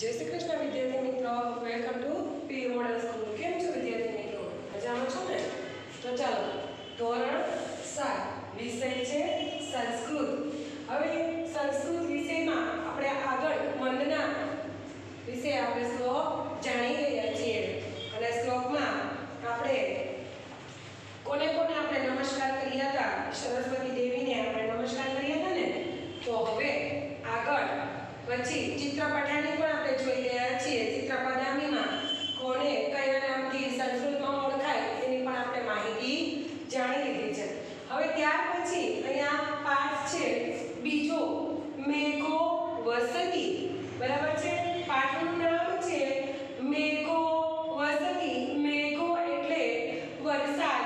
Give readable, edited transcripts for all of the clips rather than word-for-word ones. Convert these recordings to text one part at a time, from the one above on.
जय श्री कृष्ण विद्यार्थी मित्रों, welcome to P model school. केम छो विद्यार्थी मित्रों? मजामां छो ने? तो चालो धोरण 7 विषय छे संस्कृत। हवे संस्कृत विषयमां आपणे આગળ વંદના વિશે આપણે શ્લોક જાણી રહ્યા છીએ અને શ્લોકમાં આપણે કોને કોને આપણે નમસ્કાર કર્યા હતા? સરસ્વતી દેવીને આપણે નમસ્કાર કર્યા હતા ને? તો હવે આગળ પછી ચિત્રપટાની પણ આપણે જોઈ રહ્યા છીએ। ચિત્રપદામીમાં કોને કયા નામથી સંસ્કૃતમાં ઓળખાય એની પણ આપણે માહિતી જાણી લીધી છે। હવે ત્યાર પછી અહીંયા પાઠ છે બીજો, મેઘો વસતિ। બરાબર છે? પાઠનું નામ છે મેઘો વસતિ। મેઘો એટલે વરસાદ,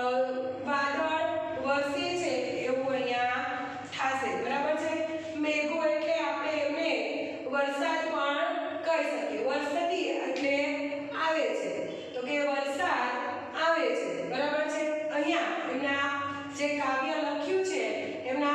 વાદળ વરસે છે એવું અહીંયા થાશે। બરાબર છે? મેઘો એટલે આપણે એમને વરસાદ પણ કહી શકીએ। વરસતી એટલે આવે છે, તો કે વરસાદ આવે છે। બરાબર છે? અહીંયા એમના જે કાવ્ય લખ્યું છે એમના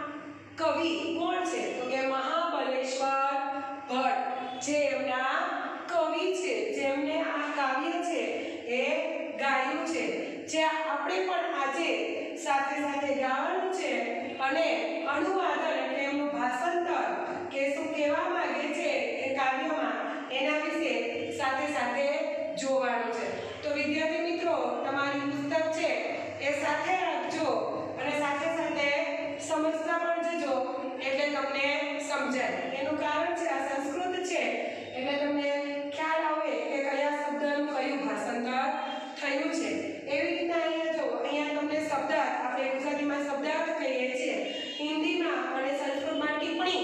કવિ કોણ છે? તો કે મહાબલેશ્વર ભટ્ટ જે એમના કવિ છે, જેમને આ કાવ્ય છે એ ગાયું છે, જે આપણે પણ આજે સાથે સાથે ગાવાનું છે અને અનુવાદન એટલે એમનું ભાષાંતર કે શું કહેવા માંગે છે એ કાવ્યમાં એના વિશે સાથે સાથે જોવાનું છે। તો વિદ્યાર્થી મિત્રો, તમારી પુસ્તક છે એ સાથે રાખજો અને સાથે સાથે સમજતા પણ જજો એટલે તમને સમજાય। એનું કારણ છે આ સંસ્કૃત છે એટલે તમને ખ્યાલ આવે કે કયા શબ્દનું કયું ભાષાંતર થયું છે। એવી રીતના અહીંયા જો, અહીંયા તમને શબ્દ આપણે ગુજરાતીમાં શબ્દાર્થ કહીએ છીએ, હિન્દીમાં અને સંસ્કૃતમાં ટિપ્પણી,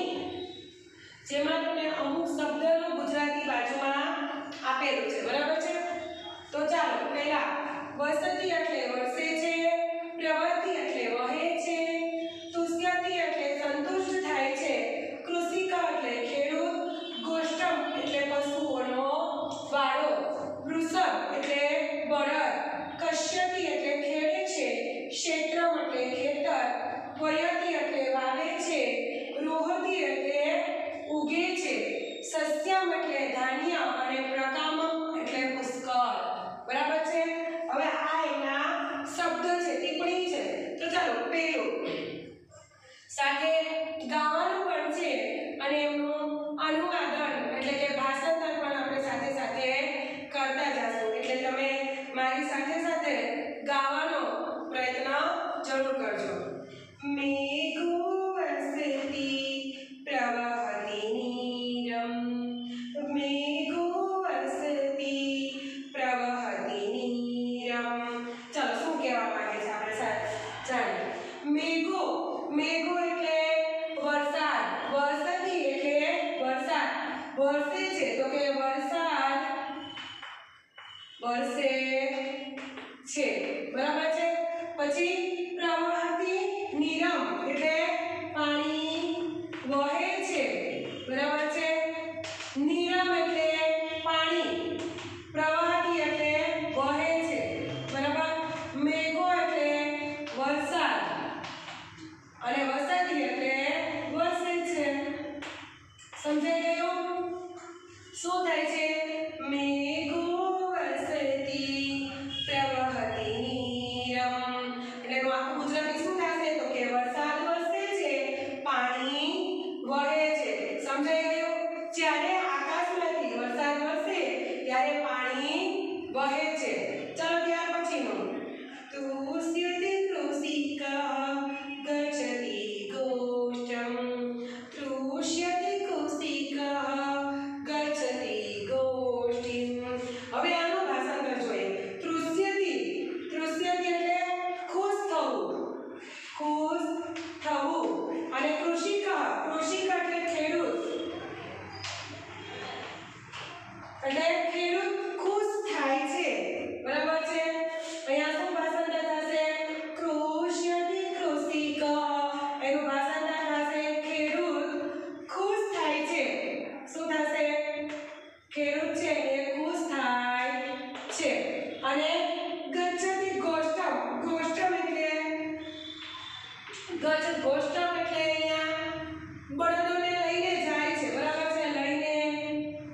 જેમાં તમને અમુક શબ્દનો ગુજરાતી બાજુમાં આપેલું છે। બરાબર છે? તો ચાલો પહેલા વસતિ એટલે વરસે છે, પ્રવૃત્તિ એટલે વહે છે, તુષ્યતિ એટલે સંતુષ્ટ થાય છે, કૃષિક એટલે ખેડૂત, ગોષ્ઠમ એટલે પશુઓનો વાડો, વૃષભ એટલે બળદ, કશ્યતિ એટલે ખેડે છે, ક્ષેત્રમ એટલે ખેતર, વયતિ એટલે વાવે છે, રોહતિ એટલે ઉગે છે, સસ્યમ એટલે ધાન્ય અને પ્રકામમ એટલે પુષ્કળ। બરાબર છે? હવે આ એના શબ્દ છે, ટિપ્પણી છે। તો ચાલો પહેલું સાથે ગાવાનું પણ છે અને એમનું અનુવાદન એટલે કે ભાષાંતર પણ આપણે સાથે સાથે કરતા જશું, એટલે તમે મારી સાથે સાથે ગાવાનો પ્રયત્ન જરૂર કરજો। મેઘો વસતિ પ્રવહતિ નીરમ, મેઘો વસતિ પ્રવહતિ નીરમ। ચાલો શું કહેવા માંગે છે આપણે જાણીએ। મેઘો, મેઘો એટલે વરસાદ, વસતિ એટલે વરસાદ, વરસે છે તો કે વરસાદ વરસે છે। બરાબર છે? પછી પ્રવહતિ નીરમ એટલે પાણી વહે છે। બરાબર છે? નીરમ એટલે પાણી, પ્રવહતિ એટલે વહે છે। બરાબર? મેઘો એટલે વરસાદ અને વસતિ એટલે વરસે છે। સમજાઈ ગયું? શું થાય છે? મેઘો વસતિ પ્રવહતિ નીરમ એટલે આખું ગુજરાતી શું થશે? તો કે વરસાદ વરસે છે, પાણી વહે છે। સમજાઈ ગયું? જ્યારે આકાશમાંથી વરસાદ વરસે ત્યારે પાણી વહે છે। ચાલો ત્યાર પછીનું, તૃષ્યતિ કૃષિકઃ ગચ્છતિ ગોષ્ઠમ, તૃષ્યતિ કૃષિકઃ ગચ્છતિ ગોષ્ઠિમ। હવે આનું ભાષાંતર જોઈએ। તૃષ્યતિ, તૃષ્યતિ એટલે ખુશ થવું, ખુશ થવું, અને કૃષિક, કૃષિક એટલે ખેડૂત, એટલે ખેડૂત ખુશ થાય છે। બરાબર છે? અહીંયા શું ભાષાંતર થશે? કૃષ્યતિ કૃષિક, એનું ભાષાંતર થશે ખેડૂત ખુશ થાય છે। શું થશે? ખેડૂત છે એ ખુશ થાય છે। અને ગચ્છતિ ગોષ્ઠમ, ગોષ્ઠમ એટલે ગોષ્ઠમ એટલે અહીંયા બળદોને લઈને જાય છે। બરાબર છે? લઈને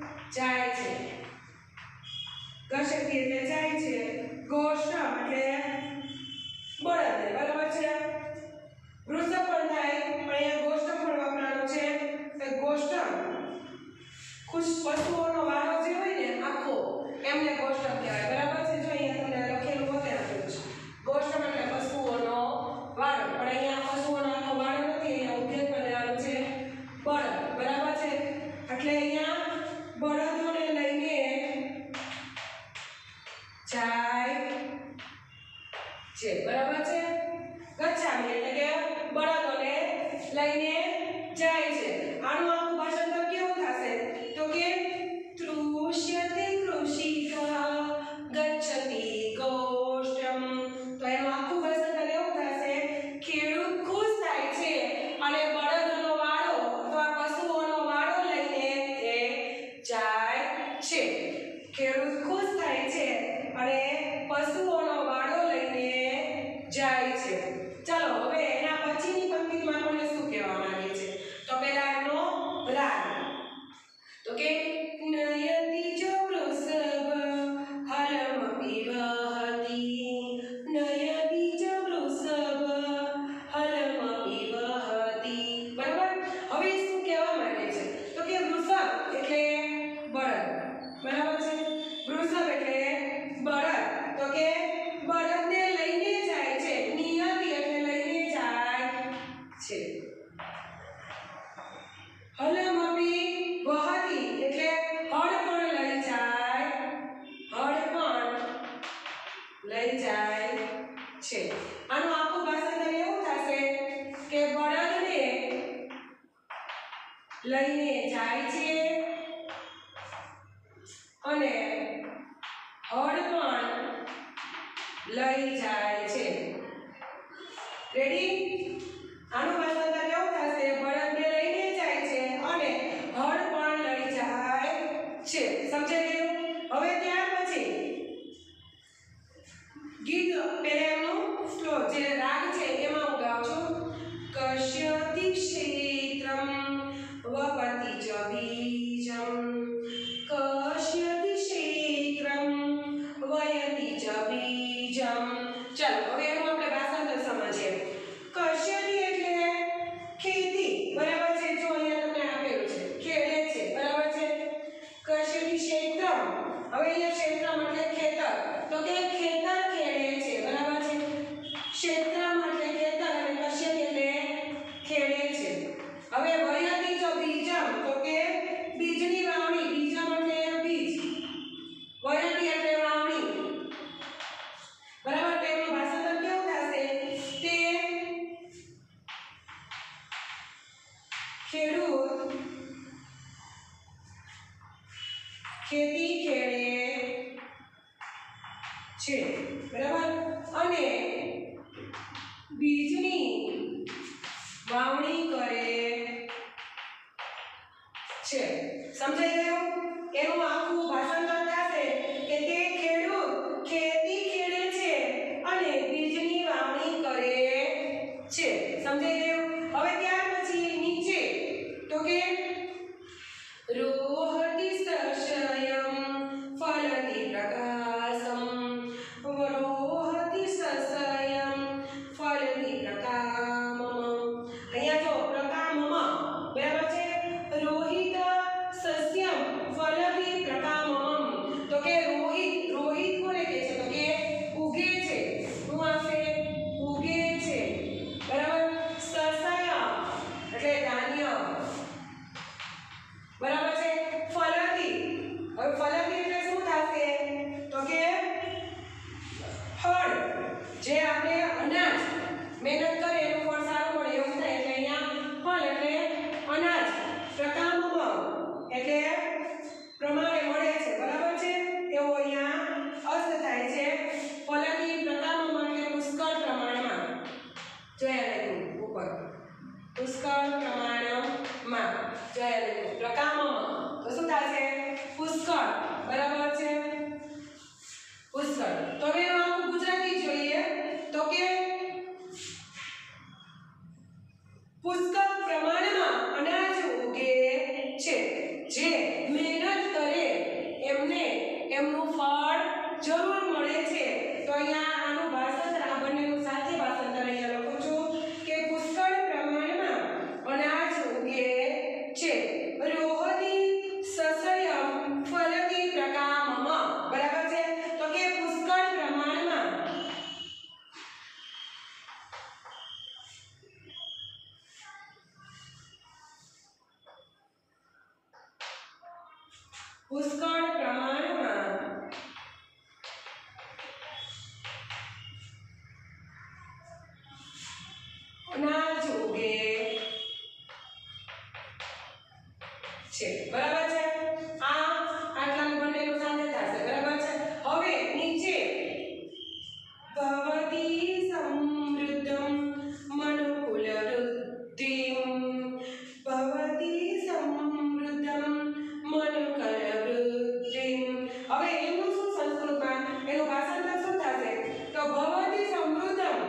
ગચ્છતિ એટલે જાય છે, ગોષ્ઠમ એટલે બળદને, બરાબર છે। વૃષભ પણ થાય પણ અહીંયા ગોષ્ઠમ પણ વાપરવાનો છે, તો ગોષ્ઠમ ખુશ પશુઓનો વાળો જે હોય ને આખો એમને ગોષ્ઠમ કહેવાય, બરાબર છે। જો અહીંયા તમને લખેલું હોતે આપેલું છે ગોષ્ઠમ એટલે પશુઓનો વાળો, પણ અહીંયા પશુઓનો આખો વાળો નથી, અહીંયા ઉદ્યોગમાં લેવાનું છે બળદ, બરાબર છે। એટલે અહીંયા બળદોને લઈને જાય છે, બરાબર છે। ગચ્છામિ એટલે કે બળદોને લઈને જાય છે। આનું આખું ભાષાંતર કેવું થશે તો કે તૃષ્યતે કૃષિકઃ ગચ્છતિ ગોષ્ઠમ, તો એનું આખું ભાષાંતર એવું થશે ખેડૂત ખુશ થાય છે અને બળદનો વાળો અથવા પશુઓનો વાળો લઈને એ જાય છે। ખેડૂત ખુશ થાય છે અને પશુઓનો વાળો લઈને જાય છે। ચાલો હવે એના પછીની પંક્તિમાં આપણને શું કહેવા માંગે છે તો પહેલા એમનો રાગ, તો કે નયતિ ચ વૃષભ હલમપી વહતિ, નયતિ ચ વૃષભ હલમપી વહતિ, બરાબર। હવે શું કહેવા માંગે છે તો કે વૃષભ એટલે બળદ, બરાબર છે। વૃષભ એટલે બળદ, તો કે બળદને લઈને જાય છે, નિયતિ એટલે લઈને જાય છે, હલમપી વહતિ એટલે હળ પણ લઈ જાય, હળ પણ લઈ જાય છે। આનું આખું ભાષાંતર એવું થશે કે બળદને લઈને જાય છે અને હળ પણ લઈ જાય છે। રેડી? આનું ભાષાંતર એવું થશે બળદને લઈને જાય છે અને હળ પણ લઈ જાય છે, સમજાઈ ગયું? હવે ત્યાર પછી ગીત પહેલા એમનું સ્લો જે રાગ છે એમાં હું ગાઉં છું, કશ્યતિ ક્ષેત્રમ વપતિ ચ બીજમ, કશ્યતિ ક્ષેત્રમ વયતિ ચ બીજમ। ચાલો હવે એનું આપણે ભાષાંતર સમજીએ। કશ્યતિ એટલે ખેતી, બરાબર છે। જો અહીંયા તમને આપેલું છે ખેડે છે, બરાબર છે। કશ્યતિ ક્ષેત્રમ, હવે અહીંયા ક્ષેત્રમ એટલે ખેતર, તો કે ખેતર ખેડે છે, બરાબર છે। ક્ષેત્રમ એટલે ખેતર અને કશ્યતિ એટલે ખેડે છે। હવે વયતિ ચ બીજમ, તો કે બીજની વાવણી, બીજમ એટલે બીજ, વયતિ એટલે વાવણી, બરાબર। તેનું ભાષાંતર કેવું થશે તે ખેડૂત ખેતી ખેડે છે, બરાબર, અને બીજની વાવણી કરે છે, સમજાઈ ગયું? એનું આખું ભાષાંતર થશે કે તે ખેડૂત ખેતી ખેડે છે અને બીજની વાવણી કરે છે, સમજાઈ ગયું? હવે ત્યાર પછી નીચે તો કે રોહતિ સસ્યમ ફલતિ પ્રકાશમ, રોહતિ સસ્યમ ફલતિ પ્રકામમ, અહીંયા જો પ્રકામમ, બરાબર છે। રોહિત સસ્યમ ફલતિ પ્રકામમ, તો કે રોહિત, રોહિત કોને કહે છે તો કે ઉગે છે, હું આવશે ઉગે છે, બરાબર। સસ્યમ જરૂર મળે છે તો અહીંયા આનું ભાષાંતર આ બંનેનું સાથે ભાષાંતર અહીંયા લખું છું કે પુષ્કળ પ્રમાણમાં અનાજ ઉગે છે રોહતી સસયમ ફલતી પ્રકામમ બરાબર છે તો કે પુષ્કળ પ્રમાણમાં પુષ્કળ પ્રમાણમાં અનાજ ઉગે છે બરાબર છે આ આટલાનું બંનેનું સાથે થશે બરાબર છે હવે નીચે ભવતી સમૃદ્ધમ મનુકુલ વૃદ્ધિમ ભવતી સમૃદ્ધમ મનુકુલ વૃદ્ધિમ હવે એનું શું સંસ્કૃતમાં એનું ભાષાંતર શું થશે તો ભવતી સમૃદ્ધમ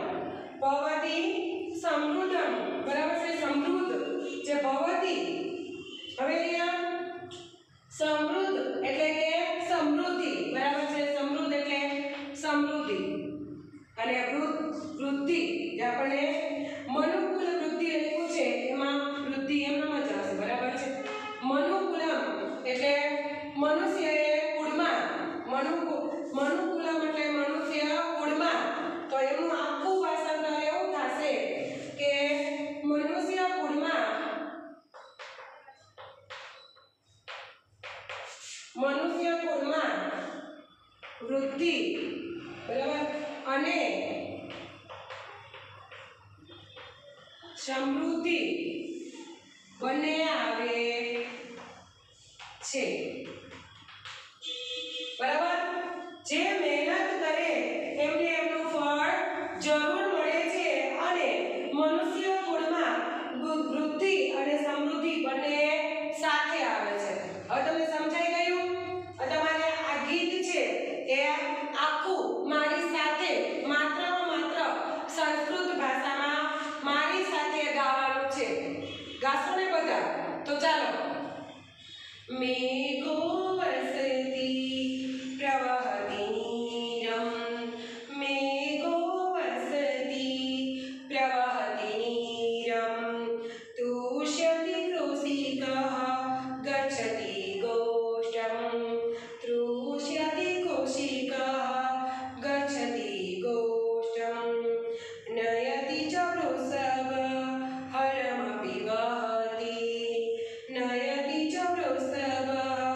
બરાબર છે સમૃદ્ધ જે ભવતી હવે અહીંયા સમૃદ્ધ એટલે કે સમૃદ્ધિ બરાબર છે સમૃદ્ધ એટલે સમૃદ્ધિ અને વૃદ્ધિ જે આપણે મનુકુલ વૃદ્ધિ લખ્યું છે એમાં વૃદ્ધિ એમનામાં જ હશે બરાબર છે મનુકુલમ એટલે મનુષ્યએ કુળમાં મનુકુલમ એટલે મનુષ્ય કુળમાં તો એનું આખું ભાષાંતર એવું થશે કે મનુષ્ય કુળમાં વૃદ્ધિ બરાબર અને સમૃદ્ધિ બંને આવે છે બરાબર જે મહેનત કરે એમને એમનું ફળ જરૂર મળે છે અને મનુષ્ય કુળમાં વૃદ્ધિ અને સમૃદ્ધિ બંને સાથે આવે છે હવે તમને સમજાઈ ગયું તમારે આ ગીત છે એ આખું મારી સાથે માત્ર સંસ્કૃત ભાષામાં મારી સાથે ગાવાનું છે ગાશો ને બધા તો ચાલો મેઘો વસતી પ્રવહતિ નીરમ મેઘો વસતી પ્રવહતિ નીરમ તુષ્યતિ કૃષિકઃ ગચ્છતિ ગોષ્ઠમ તૃષ્યતિ કૌશિકઃ ગચ્છતિ ગોષ્ઠમ નયતિ ચ વૃષભ હરમપि વહતિ નયતિ ચ વૃષભ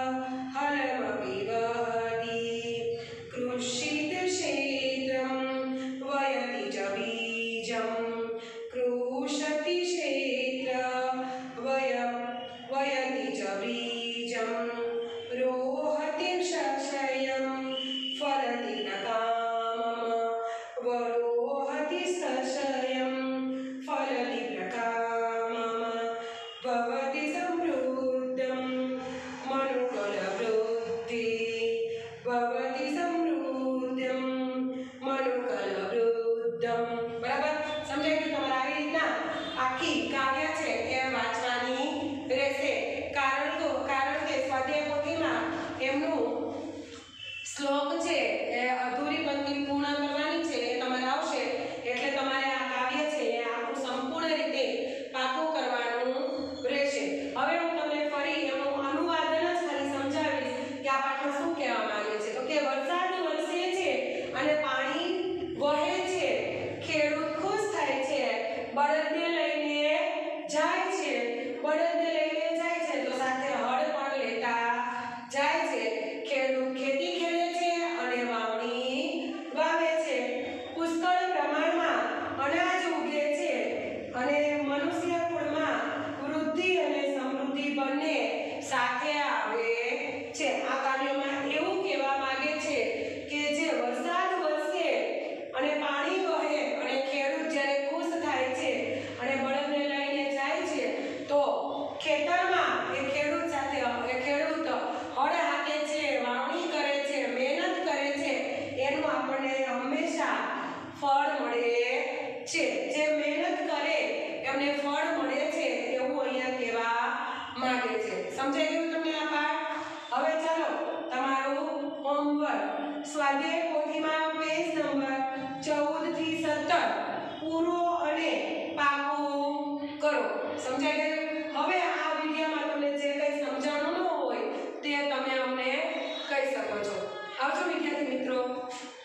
સમજાઈ ગયું? હવે આ વિડિયોમાં તમને જે કંઈ સમજાણું ન હોય તે તમે અમને કહી શકો છો. આવજો વિદ્યાર્થી મિત્રો.